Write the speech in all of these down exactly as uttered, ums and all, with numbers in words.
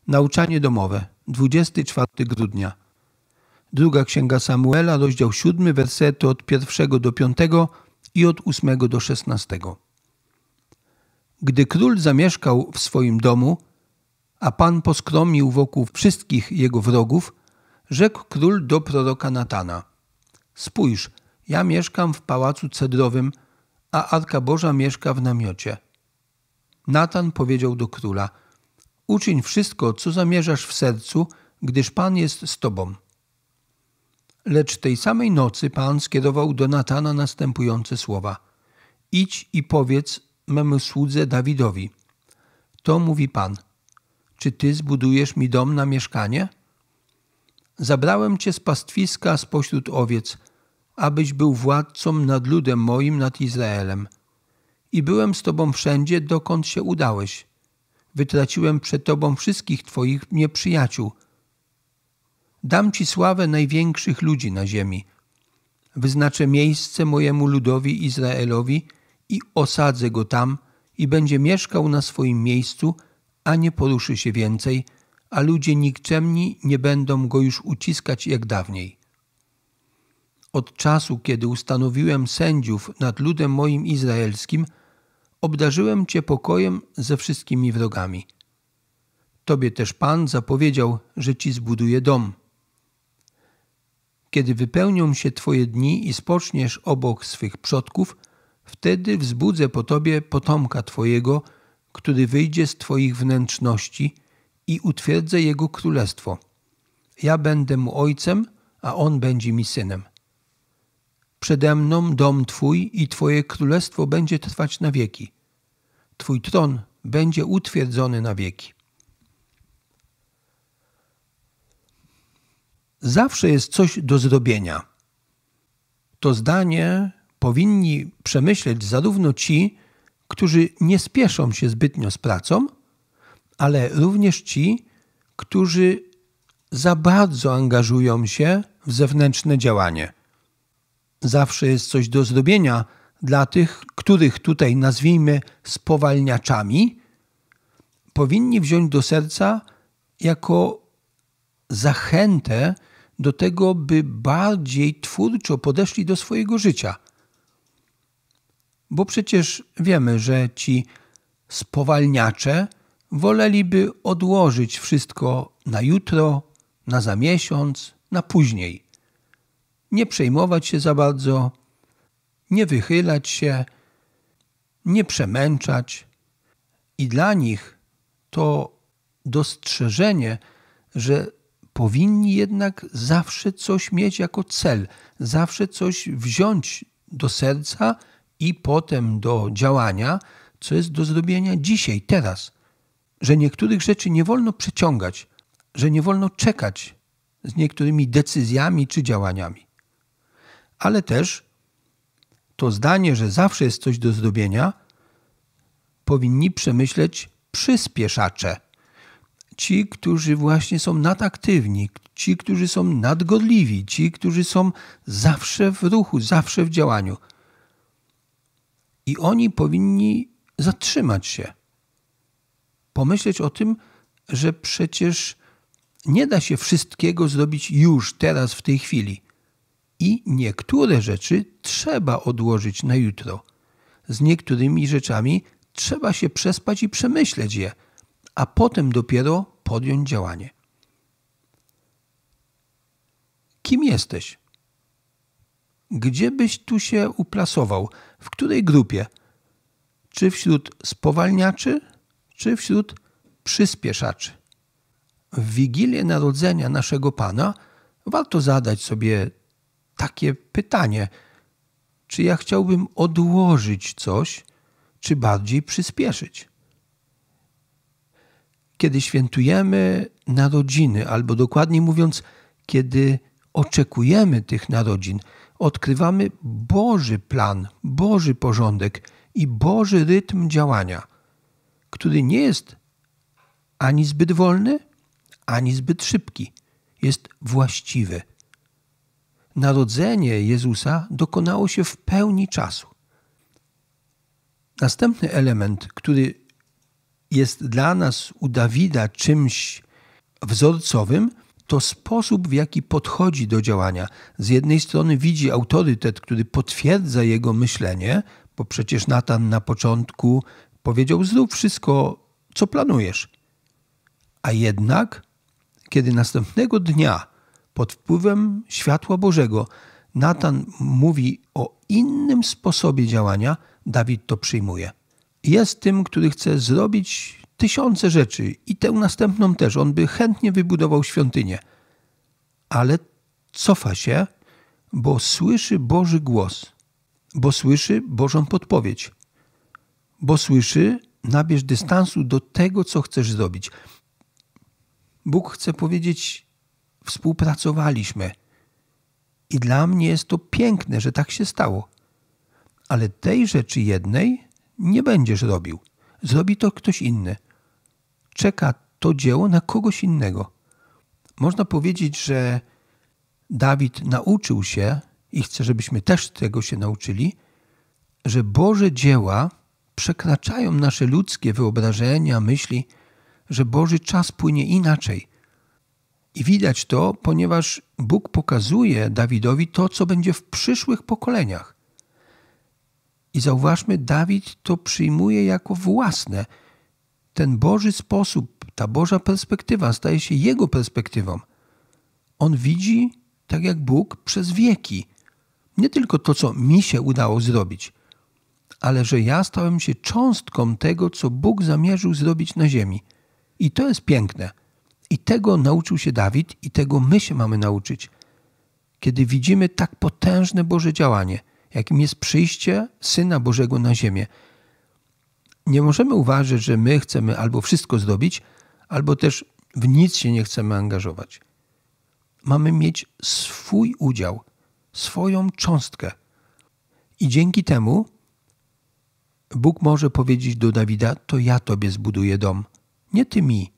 Nauczanie domowe, dwudziestego czwartego grudnia. Druga Księga Samuela, rozdział siódmy, wersety od pierwszego do piątego i od ósmego do szesnastego. Gdy król zamieszkał w swoim domu, a Pan poskromił wokół wszystkich jego wrogów, rzekł król do proroka Natana: Spójrz, ja mieszkam w pałacu cedrowym, a Arka Boża mieszka w namiocie. Natan powiedział do króla: Uczyń wszystko, co zamierzasz w sercu, gdyż Pan jest z tobą. Lecz tej samej nocy Pan skierował do Natana następujące słowa: Idź i powiedz memu słudze Dawidowi: To mówi Pan, czy ty zbudujesz mi dom na mieszkanie? Zabrałem cię z pastwiska spośród owiec, abyś był władcą nad ludem moim, nad Izraelem. I byłem z tobą wszędzie, dokąd się udałeś. Wytraciłem przed tobą wszystkich twoich nieprzyjaciół. Dam ci sławę największych ludzi na ziemi. Wyznaczę miejsce mojemu ludowi Izraelowi i osadzę go tam i będzie mieszkał na swoim miejscu, a nie poruszy się więcej, a ludzie nikczemni nie będą go już uciskać jak dawniej. Od czasu, kiedy ustanowiłem sędziów nad ludem moim izraelskim, obdarzyłem cię pokojem ze wszystkimi wrogami. Tobie też Pan zapowiedział, że ci zbuduje dom. Kiedy wypełnią się twoje dni i spoczniesz obok swych przodków, wtedy wzbudzę po tobie potomka twojego, który wyjdzie z twoich wnętrzności i utwierdzę jego królestwo. Ja będę mu ojcem, a on będzie mi synem. Przede mną dom twój i twoje królestwo będzie trwać na wieki. Twój tron będzie utwierdzony na wieki. Zawsze jest coś do zrobienia. To zdanie powinni przemyśleć zarówno ci, którzy nie spieszą się zbytnio z pracą, ale również ci, którzy za bardzo angażują się w zewnętrzne działanie. Zawsze jest coś do zrobienia dla tych, których tutaj nazwijmy spowalniaczami, powinni wziąć do serca jako zachętę do tego, by bardziej twórczo podeszli do swojego życia. Bo przecież wiemy, że ci spowalniacze woleliby odłożyć wszystko na jutro, na za miesiąc, na później. Nie przejmować się za bardzo, nie wychylać się, nie przemęczać. I dla nich to dostrzeżenie, że powinni jednak zawsze coś mieć jako cel, zawsze coś wziąć do serca i potem do działania, co jest do zrobienia dzisiaj, teraz. Że niektórych rzeczy nie wolno przeciągać, że nie wolno czekać z niektórymi decyzjami czy działaniami. Ale też to zdanie, że zawsze jest coś do zrobienia, powinni przemyśleć przyspieszacze. Ci, którzy właśnie są nadaktywni, ci, którzy są nadgorliwi, ci, którzy są zawsze w ruchu, zawsze w działaniu. I oni powinni zatrzymać się. Pomyśleć o tym, że przecież nie da się wszystkiego zrobić już, teraz, w tej chwili. I niektóre rzeczy trzeba odłożyć na jutro. Z niektórymi rzeczami trzeba się przespać i przemyśleć je, a potem dopiero podjąć działanie. Kim jesteś? Gdzie byś tu się uplasował? W której grupie? Czy wśród spowalniaczy, czy wśród przyspieszaczy? W Wigilię Narodzenia naszego Pana warto zadać sobie takie pytanie: czy ja chciałbym odłożyć coś, czy bardziej przyspieszyć? Kiedy świętujemy narodziny, albo dokładniej mówiąc, kiedy oczekujemy tych narodzin, odkrywamy Boży plan, Boży porządek i Boży rytm działania, który nie jest ani zbyt wolny, ani zbyt szybki. Jest właściwy. Narodzenie Jezusa dokonało się w pełni czasu. Następny element, który jest dla nas u Dawida czymś wzorcowym to sposób, w jaki podchodzi do działania. Z jednej strony widzi autorytet, który potwierdza jego myślenie, bo przecież Natan na początku powiedział: zrób wszystko, co planujesz. A jednak, kiedy następnego dnia pod wpływem światła Bożego Natan mówi o innym sposobie działania, Dawid to przyjmuje. Jest tym, który chce zrobić tysiące rzeczy i tę następną też. On by chętnie wybudował świątynię. Ale cofa się, bo słyszy Boży głos, bo słyszy Bożą podpowiedź, bo słyszy: nabierz dystansu do tego, co chcesz zrobić. Bóg chce powiedzieć: współpracowaliśmy. I dla mnie jest to piękne, że tak się stało. Ale tej rzeczy jednej nie będziesz robił. Zrobi to ktoś inny. Czeka to dzieło na kogoś innego. Można powiedzieć, że Dawid nauczył się, i chcę, żebyśmy też tego się nauczyli, że Boże dzieła przekraczają nasze ludzkie wyobrażenia, myśli, że Boży czas płynie inaczej. I widać to, ponieważ Bóg pokazuje Dawidowi to, co będzie w przyszłych pokoleniach. I zauważmy, Dawid to przyjmuje jako własne. Ten Boży sposób, ta Boża perspektywa staje się jego perspektywą. On widzi, tak jak Bóg, przez wieki. Nie tylko to, co mi się udało zrobić, ale że ja stałem się cząstką tego, co Bóg zamierzył zrobić na ziemi. I to jest piękne. I tego nauczył się Dawid i tego my się mamy nauczyć. Kiedy widzimy tak potężne Boże działanie, jakim jest przyjście Syna Bożego na ziemię, nie możemy uważać, że my chcemy albo wszystko zrobić, albo też w nic się nie chcemy angażować. Mamy mieć swój udział, swoją cząstkę. I dzięki temu Bóg może powiedzieć do Dawida: to ja tobie zbuduję dom, nie ty mi.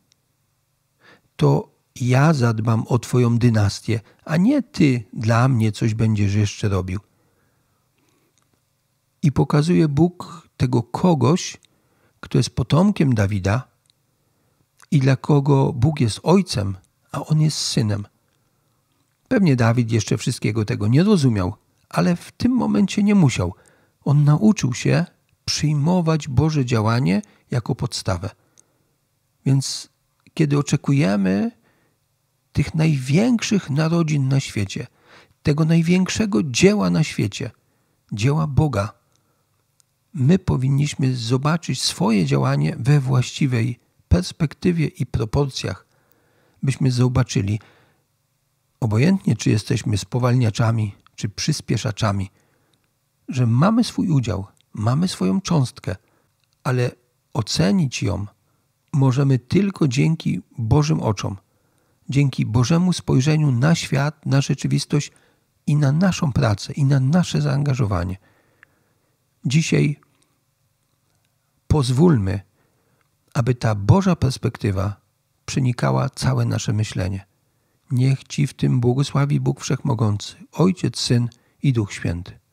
To ja zadbam o twoją dynastię, a nie ty dla mnie coś będziesz jeszcze robił. I pokazuje Bóg tego kogoś, kto jest potomkiem Dawida i dla kogo Bóg jest ojcem, a on jest synem. Pewnie Dawid jeszcze wszystkiego tego nie rozumiał, ale w tym momencie nie musiał. On nauczył się przyjmować Boże działanie jako podstawę. Więc kiedy oczekujemy tych największych narodzin na świecie, tego największego dzieła na świecie, dzieła Boga, my powinniśmy zobaczyć swoje działanie we właściwej perspektywie i proporcjach, byśmy zobaczyli, obojętnie czy jesteśmy spowalniaczami, czy przyspieszaczami, że mamy swój udział, mamy swoją cząstkę, ale ocenić ją możemy tylko dzięki Bożym oczom, dzięki Bożemu spojrzeniu na świat, na rzeczywistość i na naszą pracę, i na nasze zaangażowanie. Dzisiaj pozwólmy, aby ta Boża perspektywa przenikała całe nasze myślenie. Niech Ci w tym błogosławi Bóg Wszechmogący, Ojciec, Syn i Duch Święty.